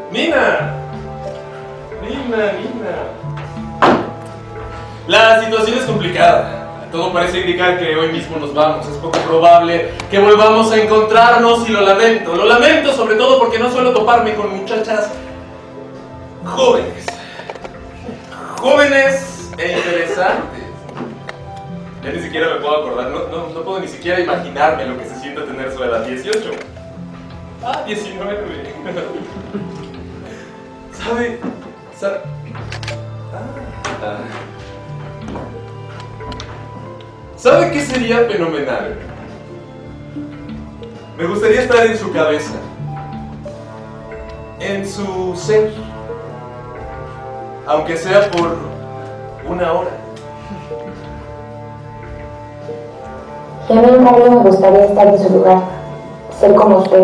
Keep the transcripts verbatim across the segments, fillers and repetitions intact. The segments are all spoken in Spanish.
Nina. Nina, Nina. La situación es complicada. Todo parece indicar que hoy mismo nos vamos. Es poco probable que volvamos a encontrarnos y lo lamento. Lo lamento sobre todo porque no suelo toparme con muchachas jóvenes. Jóvenes e interesantes. Ya ni siquiera me puedo acordar, no, no, no puedo ni siquiera imaginarme lo que se siente tener su edad. dieciocho. Ah, diecinueve. ¿Sabe? ¿Sabe? Ah. ¿Sabe qué sería fenomenal? Me gustaría estar en su cabeza, en su ser, aunque sea por una hora. Y a mí, en cambio, me gustaría estar en su lugar, ser como usted.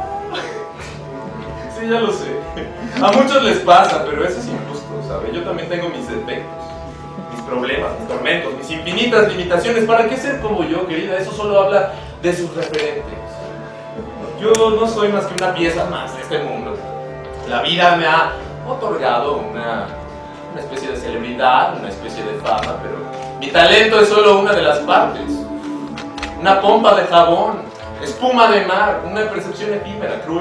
Sí, ya lo sé. A muchos les pasa, pero eso es injusto, ¿sabe? Yo también tengo mis defectos, mis problemas, mis tormentos, mis infinitas limitaciones. ¿Para qué ser como yo, querida? Eso solo habla de sus referentes. Yo no soy más que una pieza más de este mundo. La vida me ha otorgado una, una especie de celebridad, una especie de fama, pero mi talento es solo una de las partes. Una pompa de jabón, espuma de mar, una percepción efímera, cruel.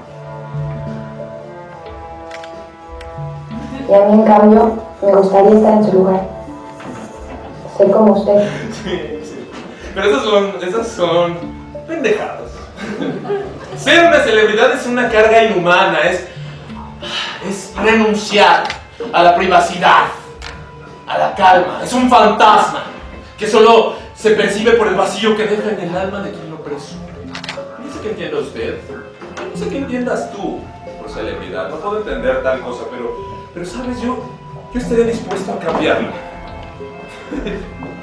Y a mí, en cambio, me gustaría estar en su lugar, ser como usted. Sí, sí. Pero esas son, esas son pendejadas. Ser una celebridad es una carga inhumana, es, es renunciar a la privacidad, a la calma. Es un fantasma que solo se percibe por el vacío que deja en el alma de quien lo presume. No sé qué entienda usted, no sé qué entiendas tú por celebridad. No puedo entender tal cosa, pero, pero sabes, yo, yo estaría dispuesto a cambiarlo.